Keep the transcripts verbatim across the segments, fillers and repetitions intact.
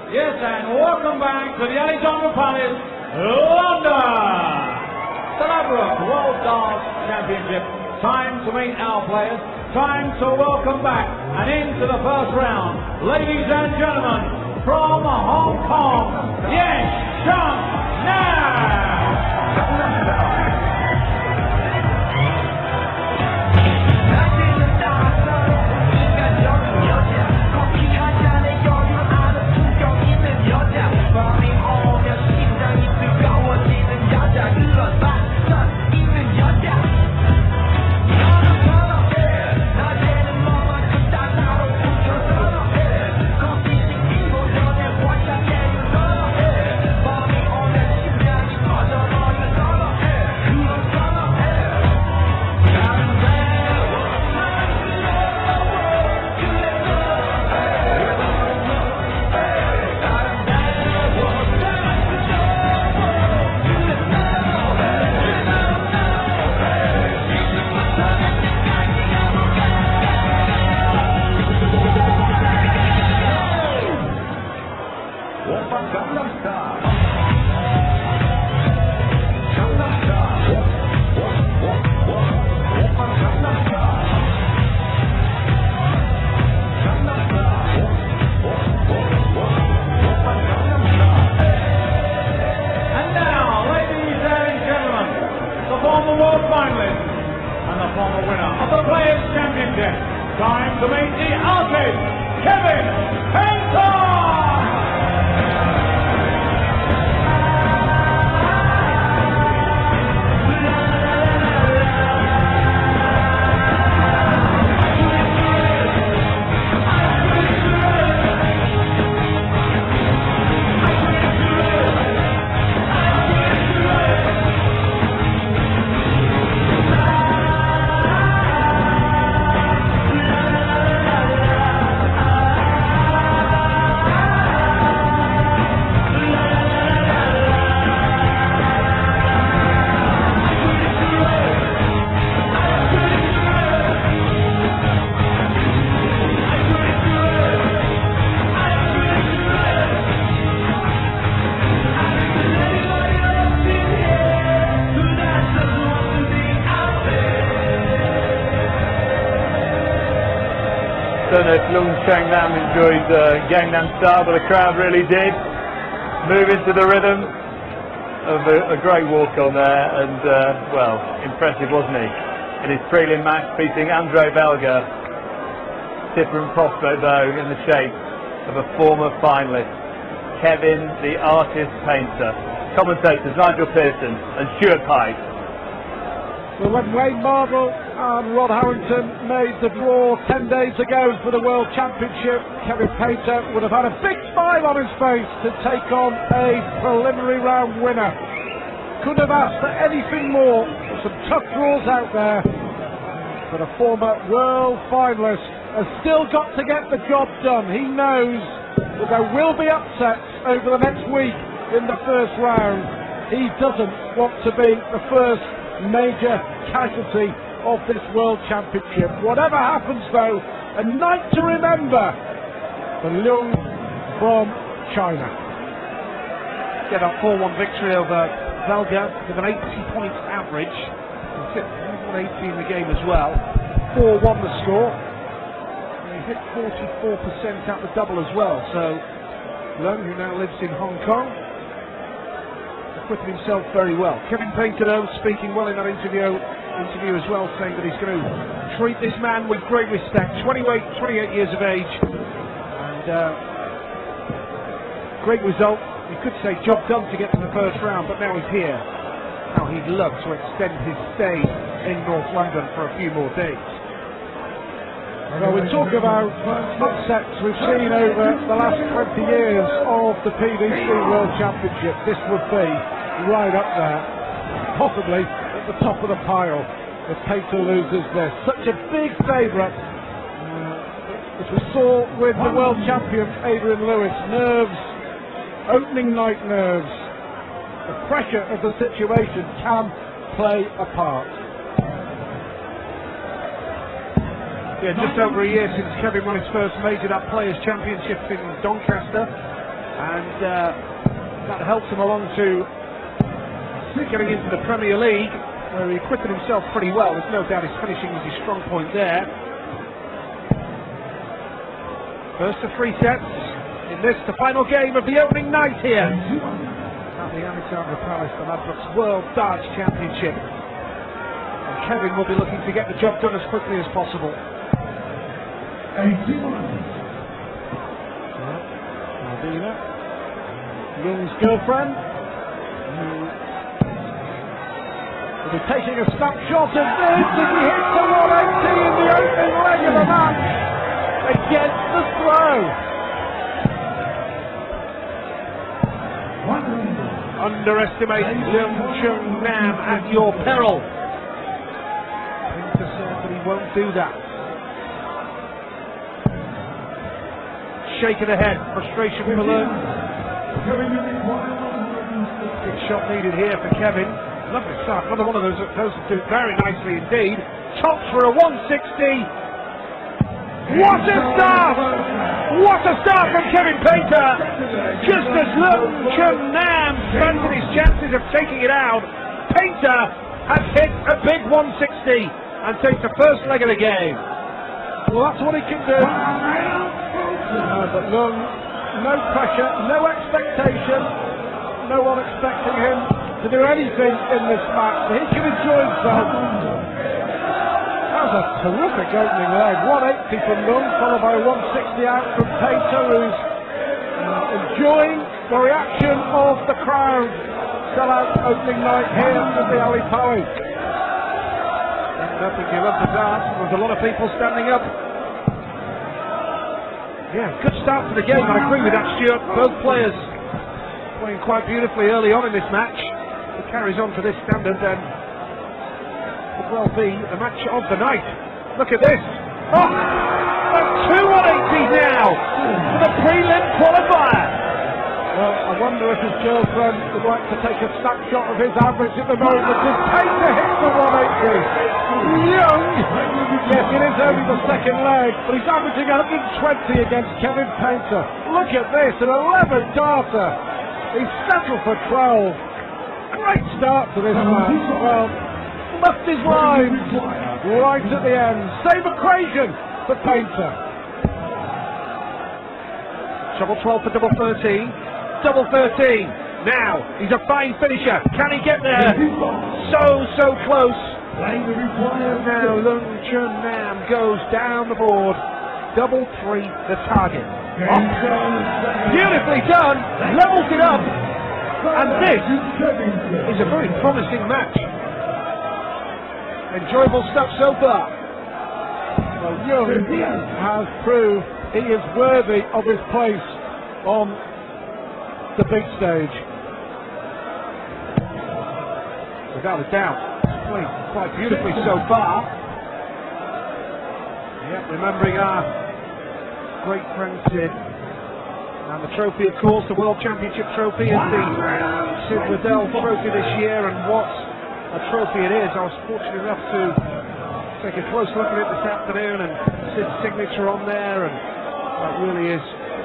Yes, and welcome back to the Alexandra Palace, London. The Ladbrokes World Darts Championship. Time to meet our players. Time to welcome back and into the first round, ladies and gentlemen, from Hong Kong, Yan Xiang Nan. Time to meet the artist, Kevin Painter! I don't know if Leung Chang Nam enjoyed uh, Gangnam Style, but the crowd really did. Move into the rhythm of a, a great walk on there, and uh, well, impressive, wasn't he? In his prelim match, beating Andre Belga. Different prospect though, in the shape of a former finalist, Kevin the Artist Painter. Commentators Nigel Pearson and Stuart Pike. Well, when Wayne Mardle and Rod Harrington made the draw ten days ago for the World Championship, Kevin Painter would have had a big smile on his face to take on a preliminary round winner. Couldn't have asked for anything more. There's some tough draws out there, but a former world finalist has still got to get the job done. He knows that there will be upsets over the next week in the first round. He doesn't want to be the first major casualty of this World Championship. Whatever happens though, a night to remember for Leung from China. Get a four one victory over Belga with an eighty point average. one eighty in the game as well. four one the score. And he hit forty-four percent at the double as well. So Leung, who now lives in Hong Kong, acquitted himself very well. Kevin Painter, though, speaking well in that interview interview as well, saying that he's going to treat this man with great respect. twenty-eight, twenty-eight years of age, and uh, great result. You could say job done to get to the first round, but now he's here. Now he'd love to extend his stay in North London for a few more days. Well, we talk about upsets we've seen over the last twenty years of the P D C World Championship. This would be right up there, possibly at the top of the pile if Painter loses this. Such a big favourite, uh, as we saw with the world champion Adrian Lewis. Nerves, opening night nerves, the pressure of the situation can play a part. Yeah, just over a year since Kevin won his first major, that Players' Championship in Doncaster. and uh, that helped him along to getting into the Premier League, where he acquitted himself pretty well. There's no doubt his finishing was his strong point there. First of three sets in this, the final game of the opening night here at the Alexandra Palace, the Ladbrokes World Darts Championship. And Kevin will be looking to get the job done as quickly as possible. Aldina, Young's girlfriend, will be taking a snapshot of this as he hits the one eighty in the opening leg of the match against the throw. Underestimate Leung Chun Nam at your peril. Painter said that he won't do that. Shaking ahead, frustration for Leung. Big shot needed here for Kevin. Lovely start, another one of those that those do very nicely indeed. Tops for a one sixty. What a start! What a start from Kevin Painter! Just as Leung Chun Nam fancied his chances of taking it out, Painter has hit a big one sixty and takes the first leg of the game. Well, that's what he can do. Uh, but Leung, no pressure, no expectation, no one expecting him to do anything in this match. He can enjoy himself. That was a terrific opening leg. one eighty from Leung, followed by one sixty out from Painter, who's uh, enjoying the reaction of the crowd. Sell-out opening night here at the Ali Palace. Nothing give up the dance. There's a lot of people standing up. Yeah, good start to the game. I agree with that, Stuart. Both players playing quite beautifully early on in this match. It carries on to this standard, then could well be the match of the night. Look at this. Oh, that's two one eighties now for the prelim qualifier. Well, I wonder if his girlfriend would like to take a snapshot of his average at the moment. Does Painter hit the one eighty? Young! Yes, it is only the second leg, but he's averaging one twenty against Kevin Painter. Look at this, an eleven darter. He's settled for twelve. Great start to this match. Well, left his lines right at the end. Same equation for Painter. Double twelve for double thirteen. Double thirteen. Now, he's a fine finisher. Can he get there? So, so close. Now, Leung Chun Nam goes down the board. Double three, the target. Oh. Beautifully done. Levels it up. And this is a very promising match. Enjoyable stuff so far. Well, Young has proved he is worthy of his place on the big stage. Without a doubt, he's played quite beautifully so far. Yep, remembering our great friend Sid. And the trophy, of course, the World Championship trophy is the Sid Waddell trophy this year, and what a trophy it is. I was fortunate enough to take a close look at it this afternoon, and Sid's signature on there, and that really is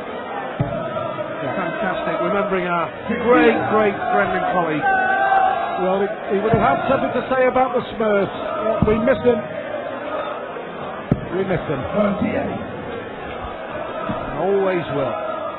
fantastic, remembering our great, great friend and colleague. Well, he, he would have had something to say about the Smurfs. Uh, we miss him. We miss him. Always will.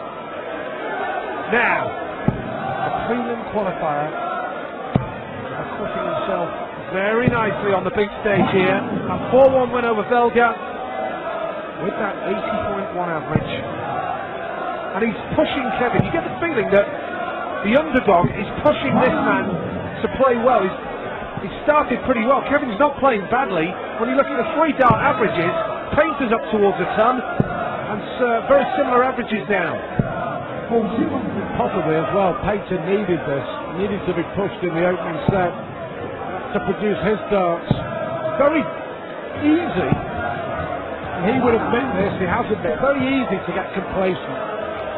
Now, a prelim qualifier, acquitting himself very nicely on the big stage here. A four one win over Velga with that eighty point one average. And he's pushing Kevin. You get the feeling that the underdog is pushing this man to play well. He's, he started pretty well. Kevin's not playing badly. When you look at the three dart averages, Painter's up towards a ton, and uh, very similar averages now. Possibly as well, Painter needed this. Needed to be pushed in the opening set to produce his darts. Very easy. And he would admit this, he has admitted, very easy to get complacent.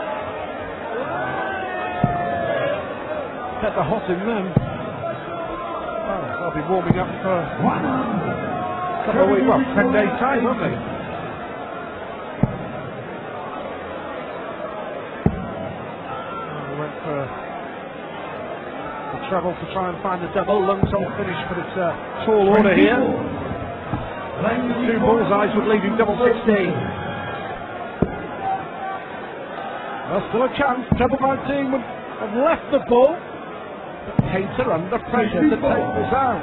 Get the hot in them. Well, they'll be warming up for a couple of weeks, well, ten days time, won't they? for the treble to try and find the double. Lungs on finish, but it's a tall order here. Two bullseyes would leave him double sixteen. Well, still a chance. Treble nineteen would have left the ball. But Painter under pressure to take this out.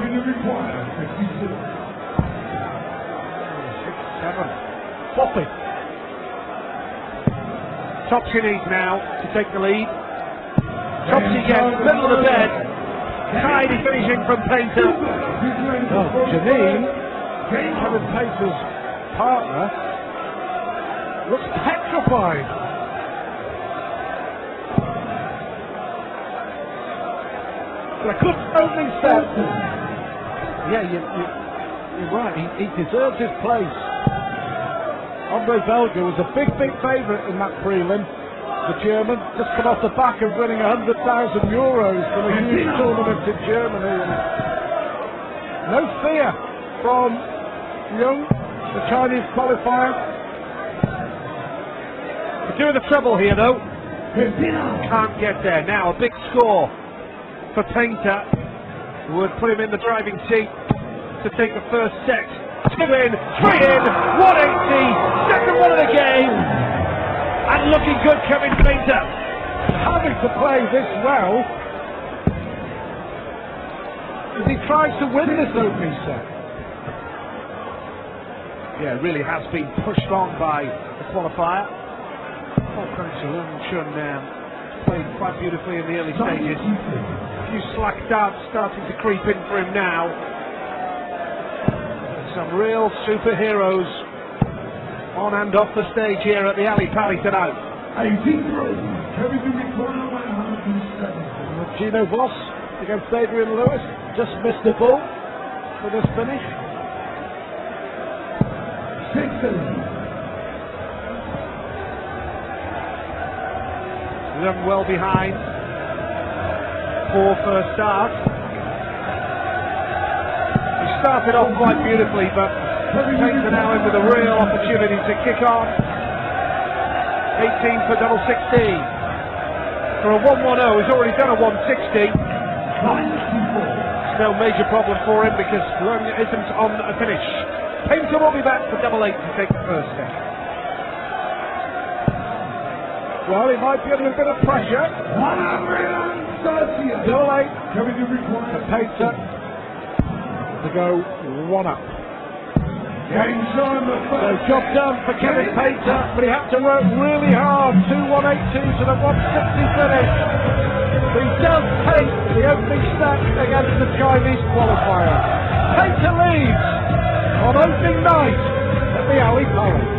Six, seven. Bopping. Topsy needs now to take the lead. Topsy gets middle of the bed. Tidy finishing from Painter. Well, Janine, Kevin Painter's partner, looks petrified. But a good opening set. Yeah, you, you, you're right. He, he deserves his place. Andre Velga was a big, big favourite in that prelim. The German just come off the back of winning one hundred thousand euros from a huge tournament in Germany. And no fear from Young, the Chinese qualifier. We're doing the treble here though. Can't get there. Now a big score for Painter, who would put him in the driving seat to take the first set. Two in, three in, one eighty, second one of the game, and looking good, Kevin Painter. Having to play this well as he tries to win this opening set. Yeah, really has been pushed on by the qualifier. All credit to Lung Chun now. Played quite beautifully in the early stages. A few slack darts starting to creep in for him now. Some real superheroes on and off the stage here at the Ali Pali tonight. Gino Voss against Adrian Lewis just missed the ball for this finish. Them well behind. Poor first start. He started off quite beautifully, but Painter now in with a real opportunity to kick on. eighteen for double sixteen. For a one one oh, he's already done a one sixty. No major problem for him because Lung isn't on a finish. Painter will be back for double eight to take the first set. Well, he might be under a bit of pressure. Double eight for Painter to go one up. So job done for Kevin Painter, but he had to work really hard. two one eighty-two to the one sixty finish. But he does take the opening set against the Chinese qualifier. Painter leads on opening night at the Ali Pali.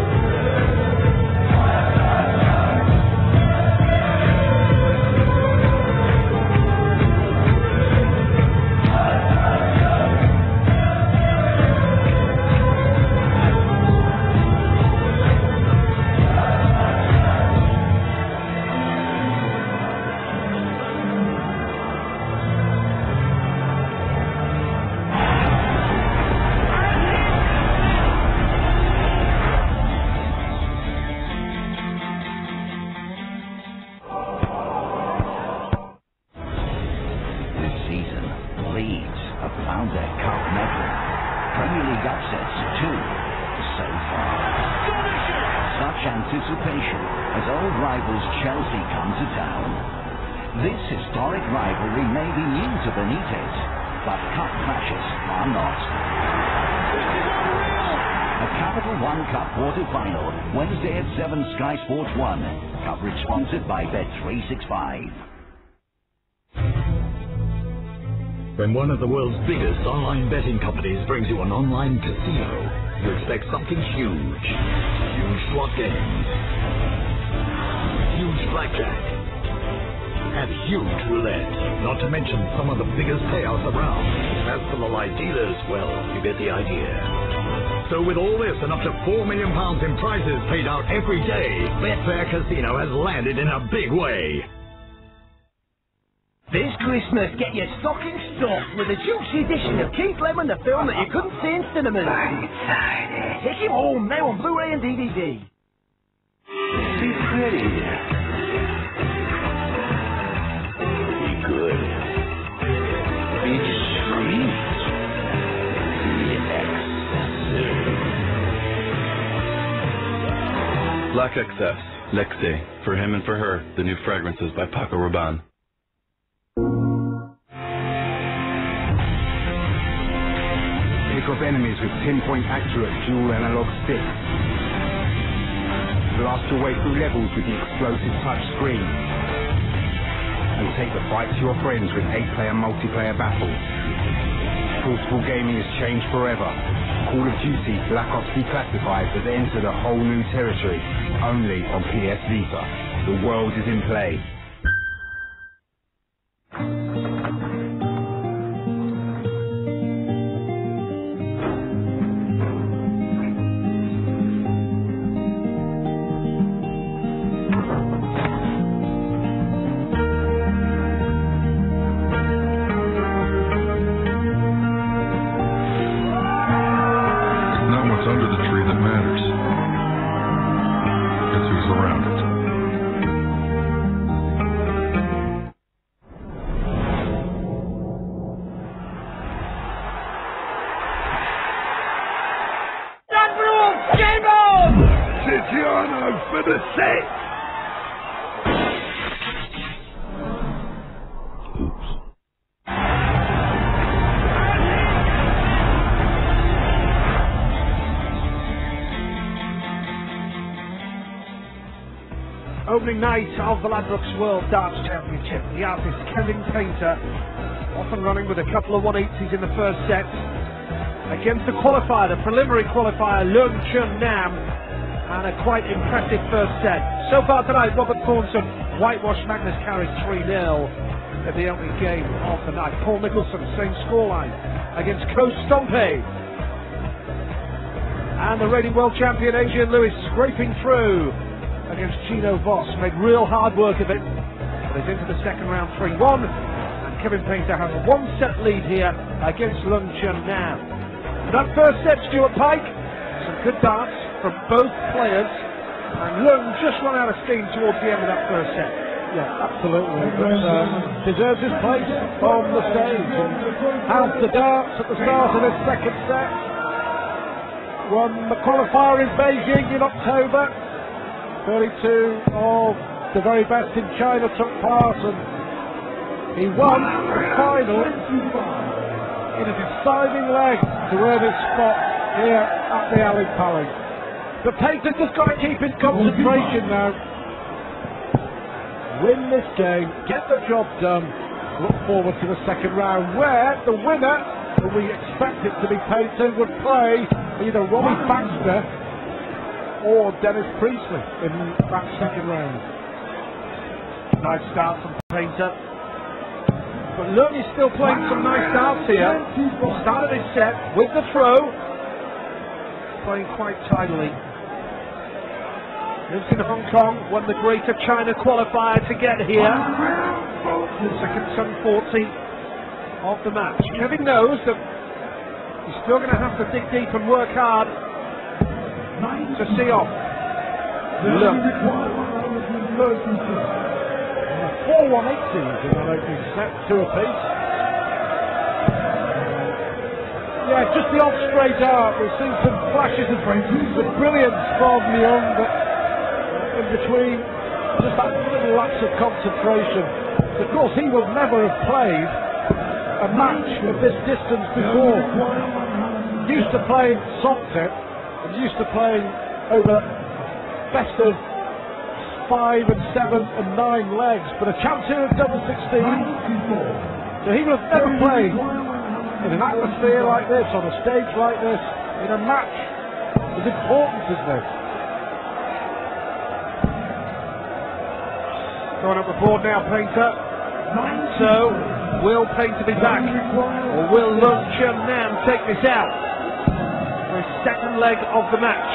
Anticipation as old rivals Chelsea come to town. This historic rivalry may be new to Benitez, but cup clashes are not. A Capital One Cup quarter-final, Wednesday at seven, Sky Sports one. Coverage sponsored by Bet three sixty-five. When one of the world's biggest online betting companies brings you an online casino, you expect something huge. Huge slot games, huge blackjack, and huge roulette. Not to mention some of the biggest payouts around. As for the live dealers, well, you get the idea. So with all this and up to four million pounds in prizes paid out every day, Betfair Casino has landed in a big way. This Christmas, get your stocking stuffed with a juicy edition of Keith Lemon, the film that you couldn't see in cinemas. Take him home now on Blu-ray and D V D. Be pretty. Black X S, Lexi, for him and for her, the new fragrances by Paco Rabanne. Pick off enemies with pinpoint accurate dual analog sticks. Blast your way through levels with the explosive touch screen. And take the fight to your friends with eight player multiplayer battles. Portable gaming has changed forever. Call of Duty Black Ops Declassified has entered a whole new territory, only on P S Vita. The world is in play. Under the tree that matters. It's who's around it. Game on! Tiziano for the set! Opening night of the Ladbrokes World Darts Championship. The artist Kevin Painter, off and running with a couple of one eighties in the first set, against the qualifier, the preliminary qualifier, Leung Chun Nam, and a quite impressive first set. So far tonight, Robert Thornton whitewashed Magnus Carrick three nil at the opening game of the night. Paul Nicholson, same scoreline against Ko Stompe. And the reigning world champion Adrian Lewis scraping through against Gino Voss, made real hard work of it, but is into the second round three one, and Kevin Painter has a one set lead here against Leung Chun Nam. That first set, Stuart Pike, some good darts from both players, and Leung just run out of steam towards the end of that first set. Yeah, absolutely, but um, deserves his place on the stage, and has the darts at the start of this second set. Won the qualifier in Beijing in October. thirty-two of the very best in China took part, and he won the final in a deciding leg to earn his spot here at the Ali Palace. But Painter's just got to keep his concentration now. Win this game, get the job done, look forward to the second round, where the winner, who we expect it to be Painter, would play either Robbie Baxter or Dennis Priestley in that second round. Nice start from Painter. But Leung is still playing some nice darts here. Started his set with the throw. Playing quite tidily. Lives in Hong Kong, won the Greater China qualifier to get here. Second seven forty of the match. Kevin knows that he's still going to have to dig deep and work hard to see off Leung. Four one eighties in that opening set, two apiece. Yeah, just the off straight dart. We've seen some flashes of the brilliance from Leung, but in between, just that little lapse of concentration. Of course, he would never have played a match of this distance before. Used to playing soft tip, and used to playing over best of five and seven and nine legs, but a chance here at double sixteen. So he would have never played in an atmosphere like this, on a stage like this, in a match as important as this. Going up the board now, Painter. So, will Painter be back? Or will Leung Chun Nam take this out for his second leg of the match?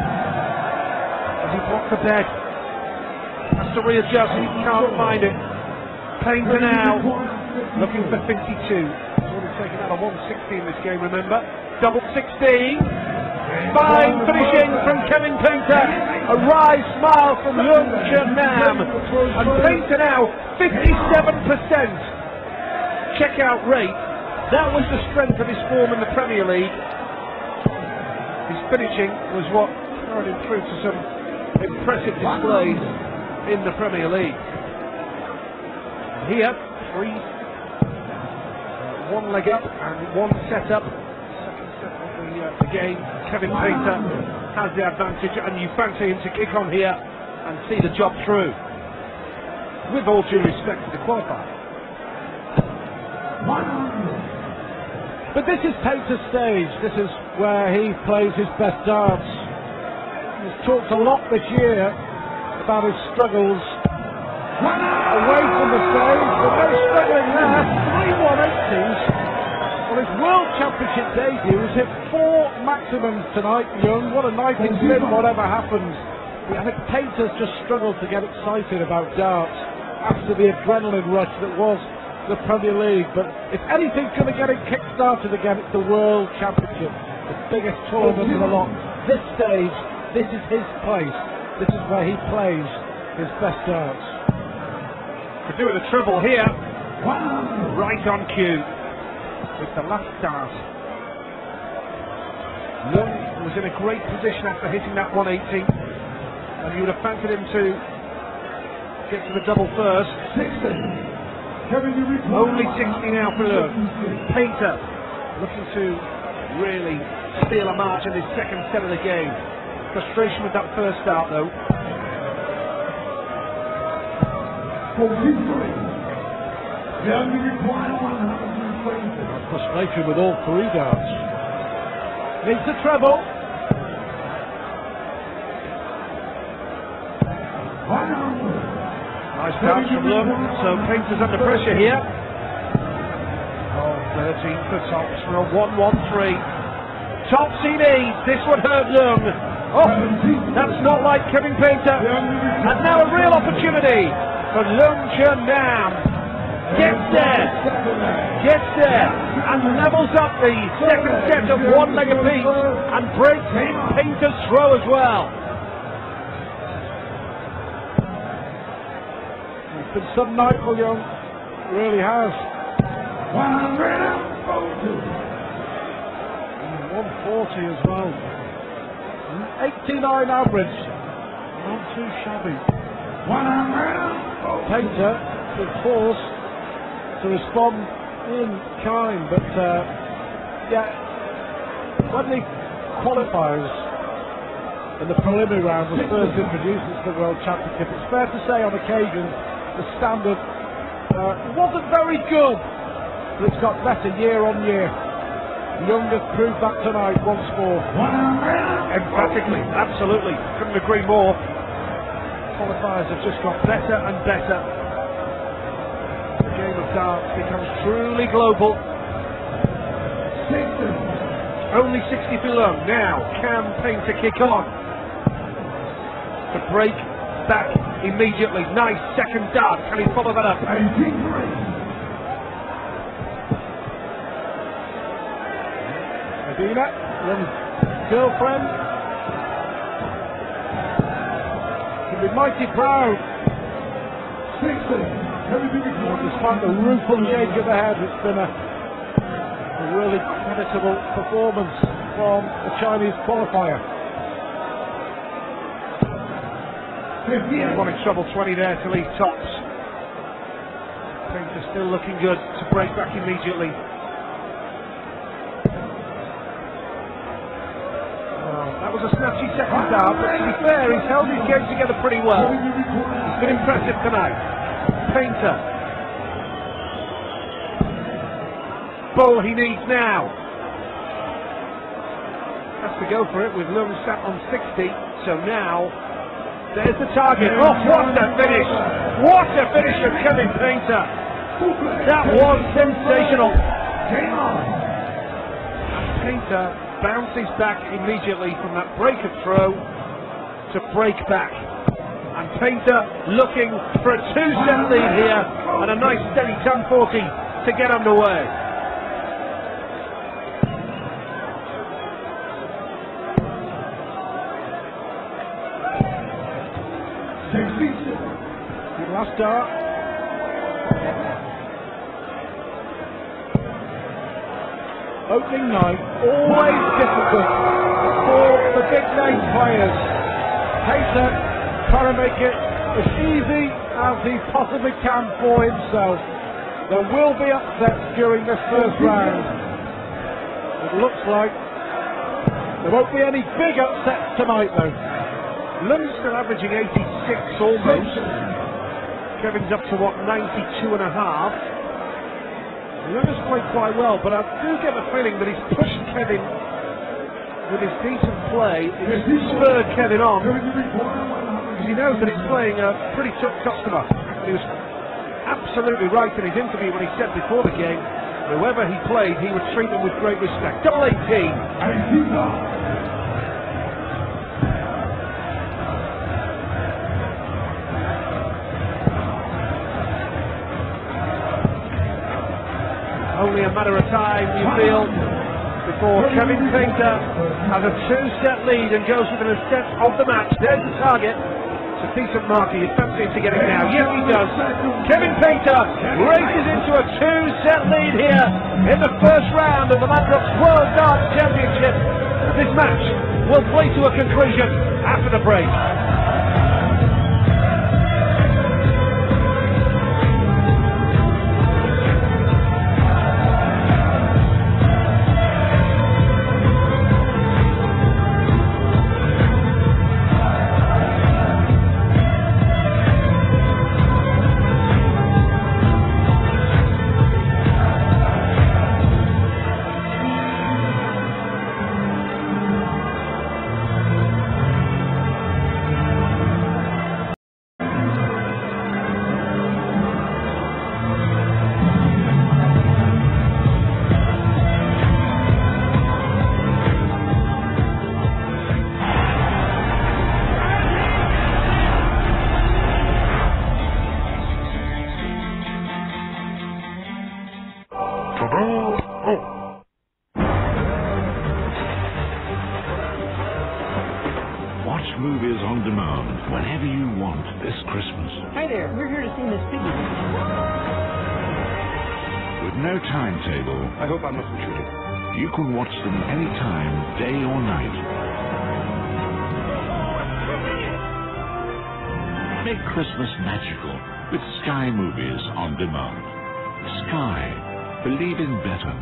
As he blocks the bed, has to readjust, he can't find it. Painter now, looking for fifty-two. He's already taken out a one sixty in this game, remember? Double sixteen. Fine finishing from Kevin Painter. A wry smile from Leung Chun Nam. And Painter now, fifty-seven percent checkout rate. That was the strength of his form in the Premier League. His finishing was what carried him through to some impressive displays in the Premier League. Here, three, uh, one leg up and one set up. Second set of the, uh, the game. Kevin Painter has the advantage, and you fancy him to kick on here and see the job through. With all due respect to the qualifier. But this is Painter's stage. This is where he plays his best darts. He's talked a lot this year about his struggles away from the stage, but no struggling there. three one eighties on his World Championship debut. He's hit four maximums tonight, Young. What a night it's been, whatever happens. I think Painter's just struggled to get excited about darts after the adrenaline rush that was the Premier League. But if anything's going to get it kick-started again, it's the World Championship, the biggest tournament of the lot. This stage, this is his place. This is where he plays his best darts. To do with the treble here, right on cue with the last dart. Lung was in a great position after hitting that one eighty, and you would have fancied him to get to the double first. Only sixty now for Lung. Painter looking to really steal a march in his second set of the game. Frustration with that first start though. Frustration with all three darts. Needs a treble. Nice bounce from Lung, so Painter's under pressure here. Oh, thirteen for Tops for a one one three. Tops he needs, this would hurt Lung. Oh, that's not like Kevin Painter. And now a real opportunity for Lung Chun Nam. Gets there, gets there, and levels up the second set of one leg apiece and breaks in Painter's throw as well. It's been some night for Young, really has. one forty as well. eighty-nine average, not too shabby. Painter was forced to respond in kind, but uh, yeah, when the qualifiers in the preliminary round was first introduced into the World Championship, it's fair to say on occasion the standard uh, wasn't very good, but it's got better year on year. Young has proved that tonight once more. Emphatically, absolutely, couldn't agree more. Qualifiers have just got better and better. The game of darts becomes truly global. Only sixty for Lung. Now, can Painter kick on? To break back immediately. Nice second dart. Can he follow that up? Medina, Young's girlfriend, can be mighty proud. Despite the rueful shake of the head, it's been a, a really creditable performance from the Chinese qualifier. One in trouble, twenty there to lead Tops. Painter still looking good to break back immediately. That was a snatchy second dart, but to be fair, he's held his game together pretty well. He's been impressive tonight. Painter. Ball he needs now. Has to go for it with Lung sat on sixty, so now there's the target. Oh, what a finish! What a finish from Kevin Painter! That was sensational. Painter bounces back immediately from that break of throw to break back. And Painter looking for a two-set lead here and a nice steady ten forty to get underway. Good last dart. Opening night, always difficult for the big name players. Painter trying to make it as easy as he possibly can for himself. There will be upsets during this first round. It looks like there won't be any big upsets tonight, though. Lund's still averaging eighty-six almost. Kevin's up to what, ninety-two and a half. Lund has played quite well, but I do get the feeling that he's pushed Kevin with his decent play. He's spurred Kevin on because he knows that he's playing a pretty tough customer. He was absolutely right in his interview when he said before the game, whoever he played, he would treat them with great respect. Double eighteen. Only a matter of time, you feel, before Kevin Painter has a two-set lead and goes within a step of the match. There's the target. It's a decent marker. You fancy him to get it now. Yes, he does. Kevin Painter races into a two-set lead here in the first round of the Ladbrokes World Darts Championship. This match will play to a conclusion after the break. Watch movies on demand whenever you want this Christmas. Hi there, we're here to see Miss Piggy. With no timetable, I hope I'm not intruding. you can watch them anytime, day or night. Make Christmas magical with Sky Movies on demand. Sky. Believe in better.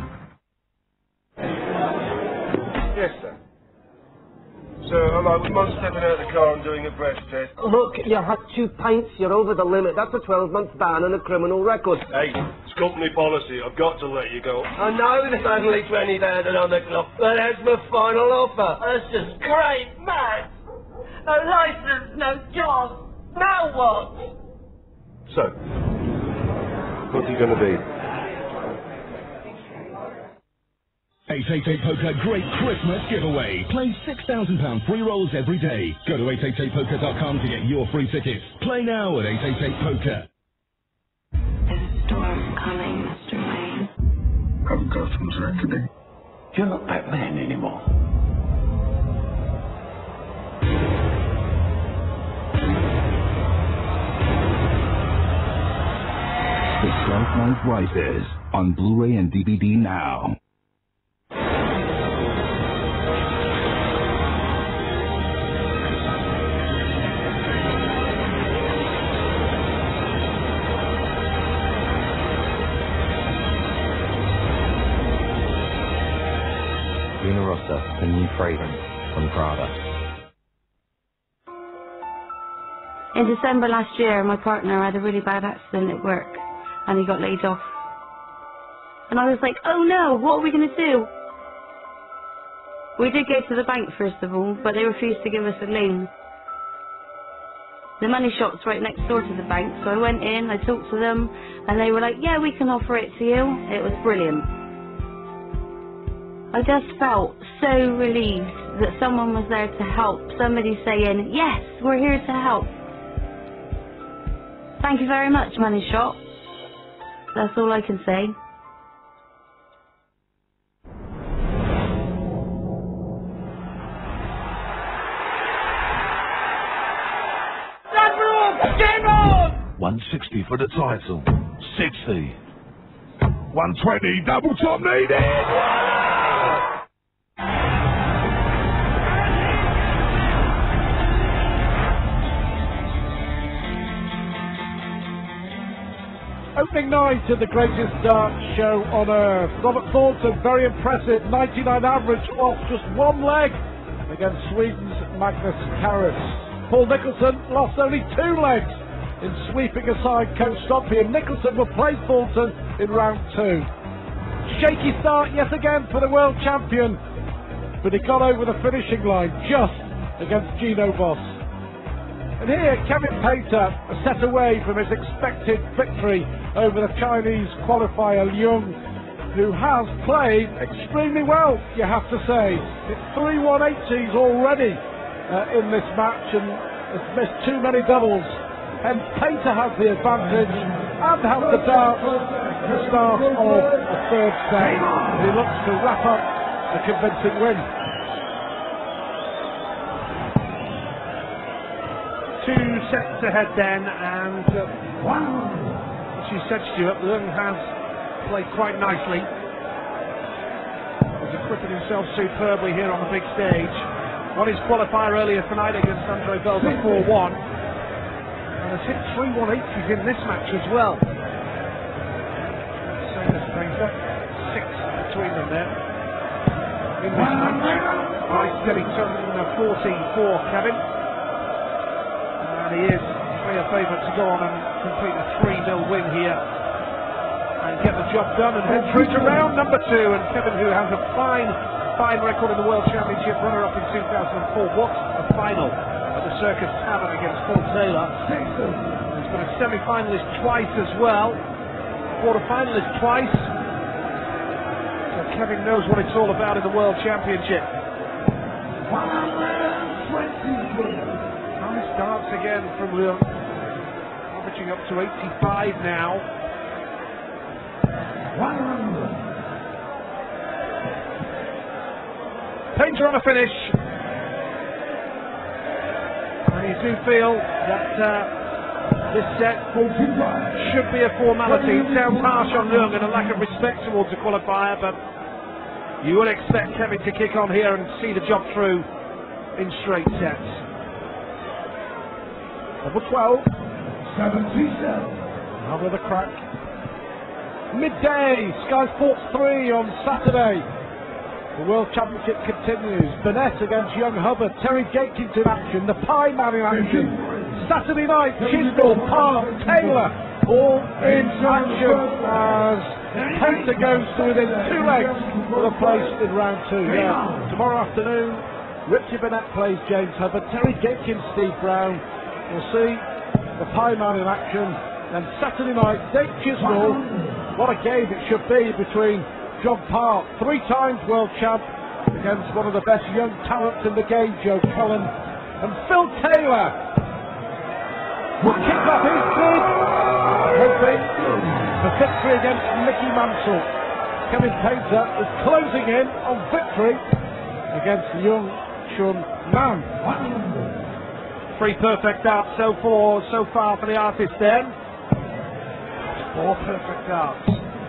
Yes, sir. So, am I with Mum stepping out of the car and doing a breath test? Look, you had two pints, you're over the limit. That's a twelve-month ban and a criminal record. Hey, it's company policy. I've got to let you go. I know there's only twenty thousand on the clock, but that's my final offer. That's just great, man. No license, no job. Now what? So, what's he going to be? eight eight eight Poker Great Christmas Giveaway. Play six thousand pound free rolls every day. Go to eight eight eight poker dot com to get your free tickets. Play now at eight eight eight poker. There's a storm coming, Mister Wayne. I'm Gotham's reckoning. You're not Batman anymore. The Dark Knight Rises on Blu-ray and D V D now. Luna Rossa, a new fragrance from Prada. In December last year, my partner had a really bad accident at work and he got laid off. And I was like, oh no, what are we going to do? We did go to the bank first of all, but they refused to give us a loan. The money shop's right next door to the bank, so I went in, I talked to them, and they were like, yeah, we can offer it to you. It was brilliant. I just felt so relieved that someone was there to help. Somebody saying, yes, we're here to help. Thank you very much, Money Shop. That's all I can say. Game on! one sixty for the title. sixty. one twenty, double top needed! Opening night of the greatest dart show on earth. Robert Thornton, very impressive, ninety-nine average, off just one leg against Sweden's Magnus Carus. Paul Nicholson lost only two legs in sweeping aside Coach Stoppy, and Nicholson will play Thornton in round two. Shaky start yet again for the world champion, but he got over the finishing line just against Gino Voss. And here, Kevin Painter, a set away from his expected victory over the Chinese qualifier Leung, who has played extremely well, you have to say. It's three one eighties already uh, in this match, and has missed too many doubles. And Painter has the advantage and has the dart at the start of the third set. He looks to wrap up a convincing win. Two sets ahead then, and uh, as you said, Stuart, Leung has played quite nicely. He's acquitted himself superbly here on the big stage. Won his qualifier earlier tonight against Andre Belga four one, and has hit three one eighties in this match as well. Same as Painter, six between them there in this match. Nice steady turn, fourteen four, Kevin. And he is clear favourite to go on and complete a three nil win here and get the job done and head through to round number two. And Kevin, who has a fine, fine record in the World Championship, runner-up in two thousand four, what a final at the Circus Tavern against Paul Taylor. He's been a semi-finalist twice as well, quarter-finalist twice. So Kevin knows what it's all about in the World Championship. Starts again from Leung, averaging up to eighty-five now. Painter on a finish. And you do feel that uh, this set should be a formality. It sounds harsh on Leung and a lack of respect towards the qualifier, but you would expect Kevin to kick on here and see the job through in straight sets. Number twelve, seventy-seven. Another the crack. Midday, Sky Sports three on Saturday. The World Championship continues. Burnett against Young Hubbard. Terry Gatkins in action. The Pie Man in action. Saturday night, Chisnell, Park, Taylor, all in action as Painter goes to within two legs for the place in round two. Yeah. Tomorrow afternoon, Richie Burnett plays James Hubbard. Terry Gatkins, Steve Brown. We'll see the Pie Man in action. And Saturday night, Dave Chisnell. What a game it should be between John Park, three times world champ, against one of the best young talents in the game, Joe Cullen. And Phil Taylor. Kick off his bid. Hoping for victory against Mickey Mansell. Kevin Painter is closing in on victory against Young Chun Nam. Three perfect darts so far, so far for the artist then. Four perfect darts.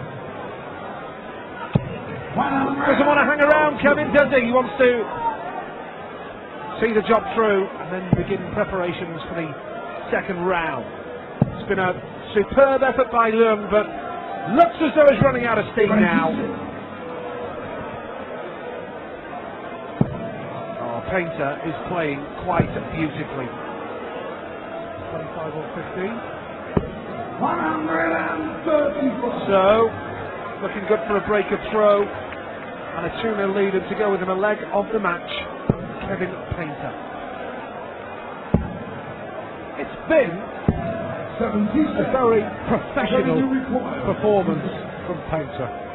Doesn't want to hang around, Kevin, does he? He wants to see the job through and then begin preparations for the second round. It's been a superb effort by Leung, but looks as though he's running out of steam now. Painter is playing quite beautifully. twenty-five or fifteen. So, looking good for a break of throw and a two nil lead, and to go with him a leg of the match, Kevin Painter. It's been a very professional performance from Painter.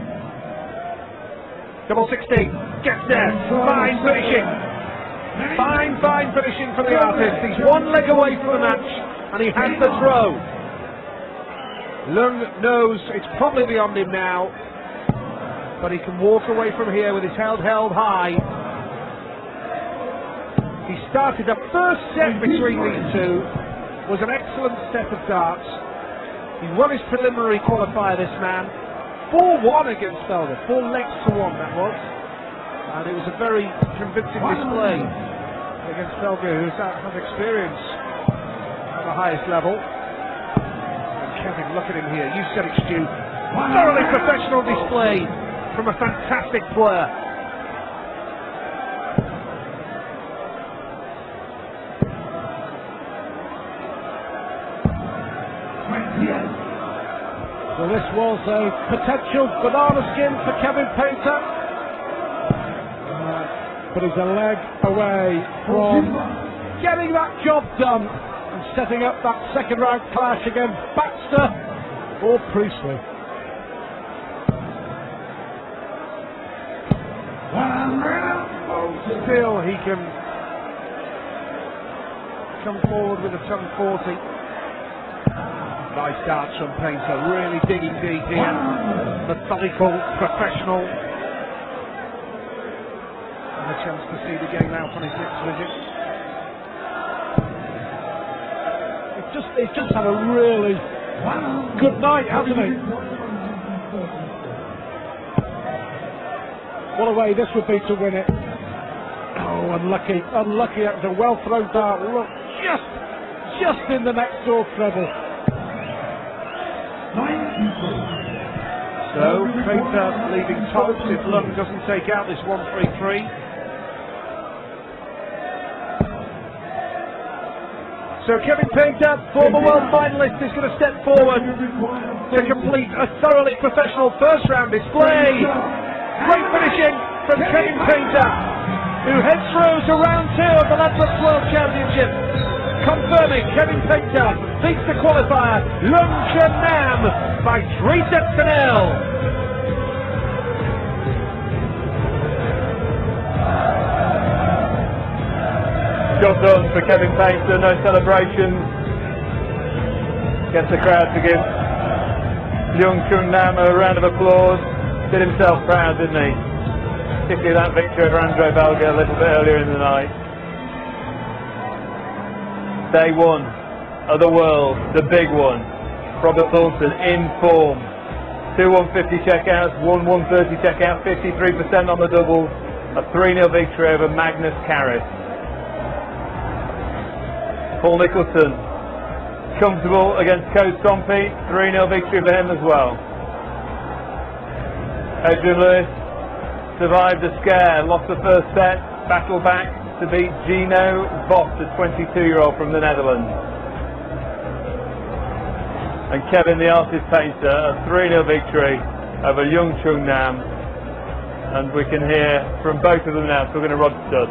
Double sixteen, gets there, fine finishing. Fine, fine finishing from the artist. He's one leg away from the match, and he has the throw. Leung knows it's probably beyond him now, but he can walk away from here with his head held high. He started the first set between these two, was an excellent set of darts. He won his preliminary qualifier, this man. four one against Belga, four legs to one that was, and it was a very convincing display against Belga, who has experience at the highest level. And Kevin, look at him here. You said it, Stu. Thoroughly professional display from a fantastic player. So this was a potential banana skin for Kevin Painter. Uh, but he's a leg away from getting that job done and setting up that second round clash against Baxter or Priestley. Still he can come forward with a seven forty. Nice darts from Painter, really digging deep here. Methodical, professional. And a chance to see the game out on his next visit. He's just, he's just had a really good night, hasn't he? What a way this would be to win it. Oh, unlucky, unlucky. That was a well thrown dart. Look, just, just in the next door treble. So, Painter leaving tops if Lung doesn't take out this one three three. So Kevin Painter, former world finalist, is going to step forward to complete a thoroughly professional first round display. Great finishing from Kevin Painter, who heads through to round two of the Ladbrokes World Championship. Confirming Kevin Painter beats the qualifier Lung Chun Nam by three sets to nil. Job done for Kevin Painter, no celebrations. Gets the crowd to give Lung Chun Nam a round of applause. Did himself proud, didn't he? Particularly that victory over Andre Belga a little bit earlier in the night. Day one of the world, the big one. Robert Thornton in form. Two one fifty checkouts, one one thirty checkout, fifty-three percent on the doubles. A three nil victory over Magnus Carris. Paul Nicholson, comfortable against Coach Stompy, three nil victory for him as well. Adrian Lewis survived the scare, lost the first set, battled back to beat Gino Vos, a twenty-two-year-old from the Netherlands. And Kevin the Artist Painter, a three nil victory over Lung Chun Nam. And we can hear from both of them now, talking to Rod Studd.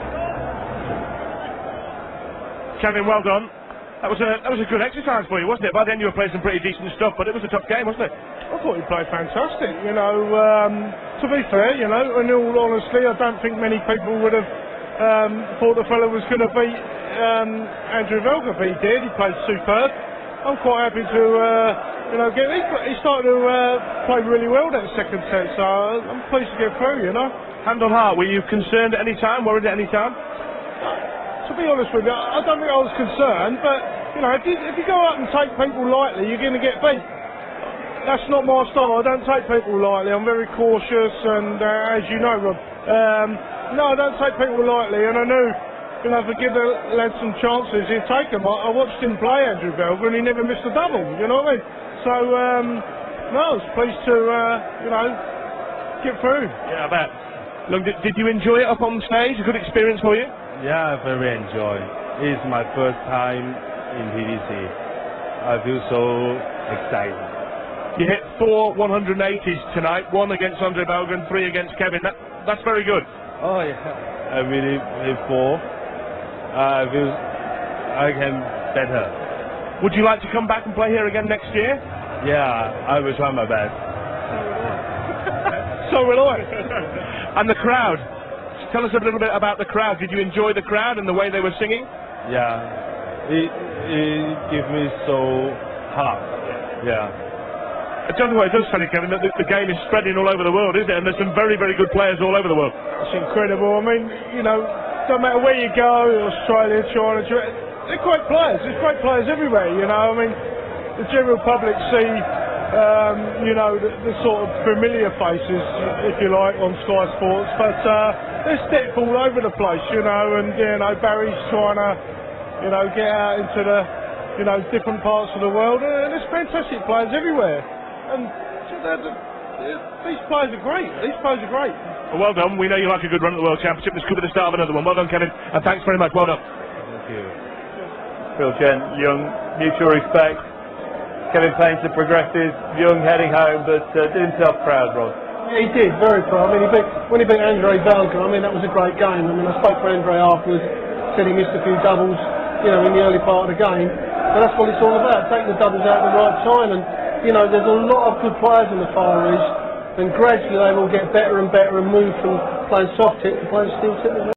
Kevin, well done. That was a that was a good exercise for you, wasn't it? By then you were playing some pretty decent stuff, but it was a tough game, wasn't it? I thought he played fantastic. You know, um, to be fair, you know, in all honesty, I don't think many people would have um, thought the fellow was going to beat um, Andrew Velga, but he did. He played superb. I'm quite happy to, uh, you know, get. He, he started to uh, play really well that second set, so I'm pleased to get through. You know. Hand on heart, were you concerned at any time? Worried at any time? To be honest with you, I don't think I was concerned, but you know, if you if you go out and take people lightly, you're going to get beat. That's not my style. I don't take people lightly. I'm very cautious, and uh, as you know, Rob, um, no, I don't take people lightly. And I knew, you know, if I give the lad some chances, he'd take them. I, I watched him play Andrew Belga, and he never missed a double. You know what I mean? So, um, no, I was pleased to, uh, you know, get through. Yeah, I bet. Look, did, did you enjoy it up on stage? A good experience for you? Yeah, I very enjoy. It's my first time in P D C. I feel so excited. You hit four one eighties tonight, one against Andre Belga and three against Kevin. That, that's very good. Oh yeah, I really play four. I feel I can better. Would you like to come back and play here again next year? Yeah, I will try my best. So will I. And the crowd. Tell us a little bit about the crowd. Did you enjoy the crowd and the way they were singing? Yeah, it, it gives me so hard. Yeah. I don't know what it does, funny, Kevin, that the, the game is spreading all over the world, isn't it? And there's some very, very good players all over the world. It's incredible. I mean, you know, don't matter where you go, Australia, China, China, they're great players. There's great players everywhere, you know. I mean, the general public see, um, you know, the, the sort of familiar faces, if you like, on Sky Sports, but uh, they're stepped all over the place, you know, and, you know, Barry's trying to, you know, get out into the, you know, different parts of the world, and there's fantastic players everywhere. And they're, they're, these players are great. These players are great. Well, well done. We know you like a good run at the World Championship. This could be the start of another one. Well done, Kevin, and thanks very much. Well done. Thank you. Phil Gent, Young, mutual respect. Kevin Painter progresses, Young heading home, but uh, did himself proud, Rod. Yeah, he did, very proud. I mean, he beat, when he beat Andre Valga, I mean, that was a great game. I mean, I spoke to Andre afterwards, said he missed a few doubles, you know, in the early part of the game. But that's what it's all about, taking the doubles out at the right time. And, you know, there's a lot of good players in the Far East, and gradually they will get better and better and move from playing soft hit to playing steel tip as well.